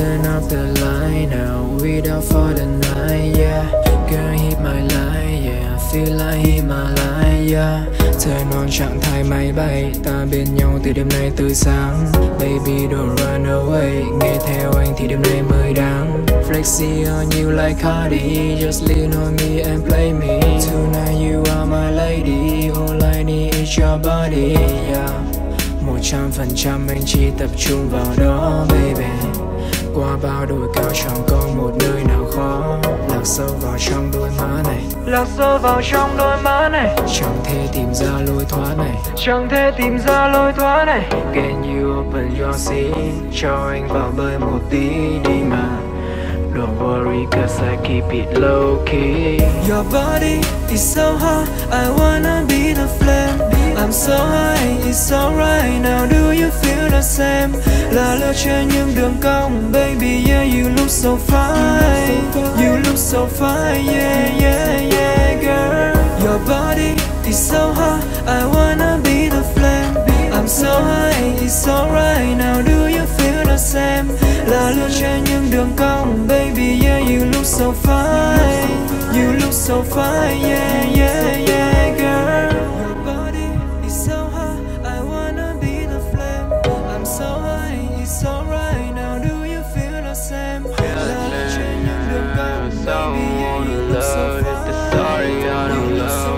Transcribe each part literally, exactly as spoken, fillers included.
turn off the light now, without for the night, yeah. Girl hit my line, yeah, I feel like Himalaya. Turn on trạng thái máy bay, ta bên nhau từ đêm nay tới sáng. Baby don't run away, nghe theo anh thì đêm nay mới đáng. Flexi on you like Cardi, just lean on me and play me. Tonight you are my lady, all I need is your body, yeah. Một trăm phần trăm anh chỉ tập trung vào đó, baby. Qua bao đồi cao chẳng có một nơi nào khó. Lạc sâu vào trong đôi má này, lạc sâu vào trong đôi má này. Chẳng thể tìm ra lối thoát này, chẳng thể tìm ra lối thoát này. Can you open your sea, cho anh vào bơi một tí đi mà. Don't worry cause I keep it low key. Your body is so hot, I wanna be the flame. I'm so high, it's alright now, do you feel the same? Là lướt trên những đường cong, baby yeah you look so fine. You look so fine, yeah yeah yeah girl. Your body is so hot, I wanna be the flame. I'm so high, it's alright now, do you feel the same? Là lướt trên những đường cong, baby yeah you look so fine. You look so fine, yeah yeah yeah girl. Your body is so hot, I wanna be the flame. I'm so high, it's alright now, do you feel the same? Là lướt trên những đường cong, baby yeah you look so fine. You look so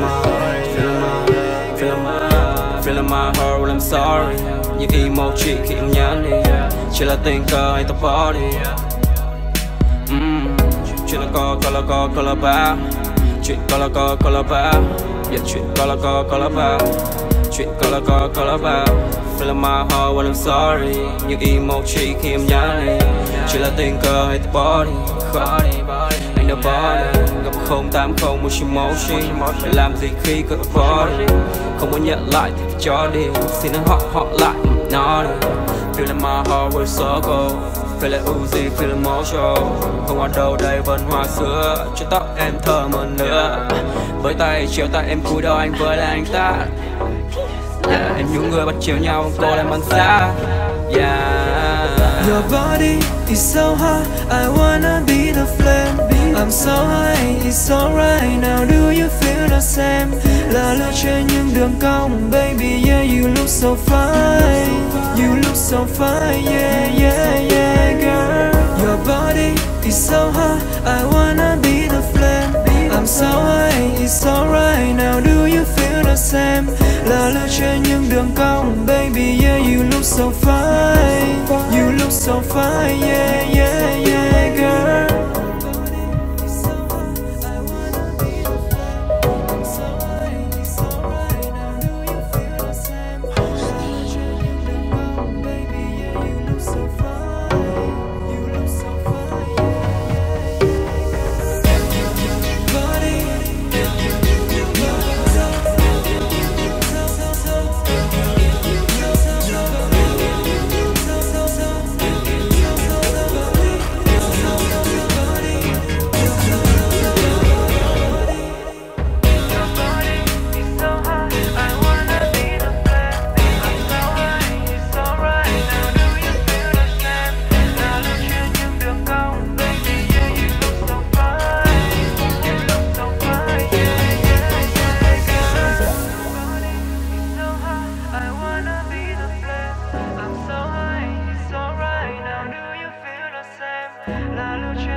fine. Feeling my heart when I'm sorry. Những emoji khi em nhắn đi, chỉ là tình cờ hay tập body. mm. Chuyện là có, có là có, có là bao. Chuyện có là có, có là bao. Yeah, chuyện có là có, có là bao. Chuyện có là có, có là bao. Feeling my heart when I'm sorry. Những emoji khi em nhắn đi, chỉ là tình cờ hay tập body. Anh đã bỏ gặp không tám không một emoji. Phải làm gì khi có body? Không muốn nhận lại thì phải cho đi. Xin nó họ họ lại nó đi. Feeling my heart with circle. Feel like Uzi, feeling mojo. Không ở đâu đây vẫn hoa sữa. Cho tóc em thơm hơn nữa. Với tay chiều tay em cúi đầu anh với là anh ta. Yeah, em những người bắt chiều nhau cô em bằng xa. Yeah. Your body is so hot, I wanna be the flame. I'm so high, it's alright now, do you feel the same? Là lướt trên những đường cong, baby yeah you look so fine. You look so fine, yeah yeah yeah girl. Your body is so hot, I wanna be the flame. I'm so high, it's alright now, do you feel the same? Là lướt trên những đường cong, baby yeah you look so fine. You look so fine, yeah yeah yeah girl. La luce